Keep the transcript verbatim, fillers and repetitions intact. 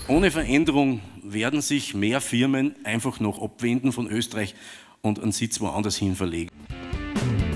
Ohne Veränderung werden sich mehr Firmen einfach noch abwenden von Österreich und einen Sitz woanders hin verlegen.